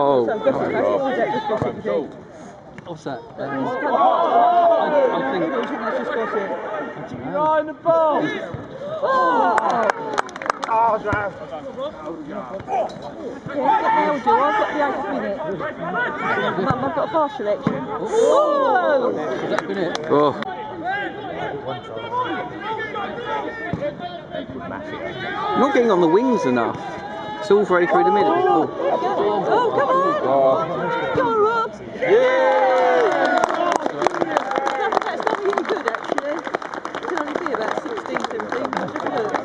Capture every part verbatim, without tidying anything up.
Oh. What's that? Um, I, I think that's just got it. Behind the ball! Oh! Oh, drive! Yeah, they'll do. I've got the eighth minute. Mum, I've got a pass selection. Whoa! Has that been it? Oh. Not getting on the wings enough. It's all very through the middle. Oh, oh come on! Go on, Rob! Yeah! That's not really good, actually. It can only be about sixteen, seventeen. But look at it.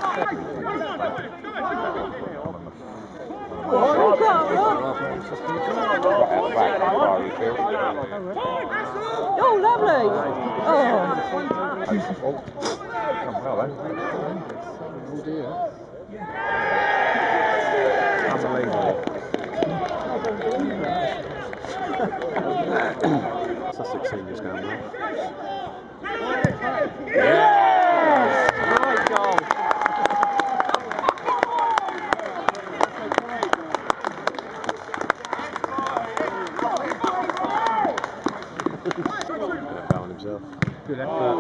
Oh, go on, Rob! Oh, lovely! Oh. Oh dear. Sussex seniors going well. Yes! Right goal. Found himself. Good effort.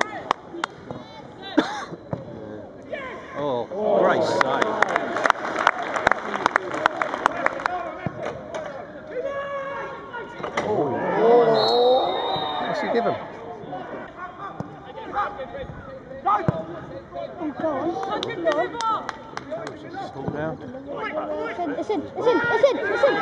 Oh, great save. What's he give him? Pull down. It's in, it's in, it's in, it's in!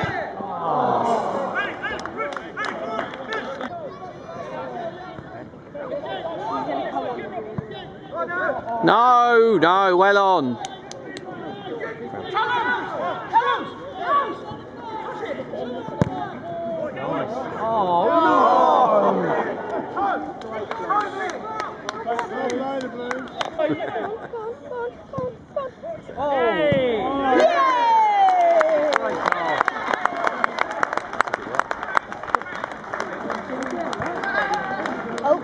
No, no, well on. Oh, no! Hey! Great goal. Oh.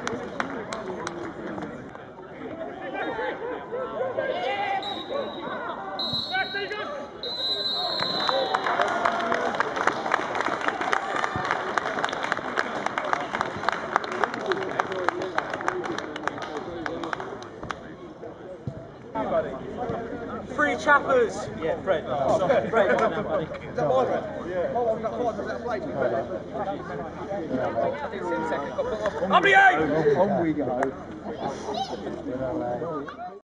Three chappers! Yeah, Fred. Oh, Fred, come on now, buddy. Is that my Fred? Yeah. Oh, I've got five of that plate. Up the eight! On we go.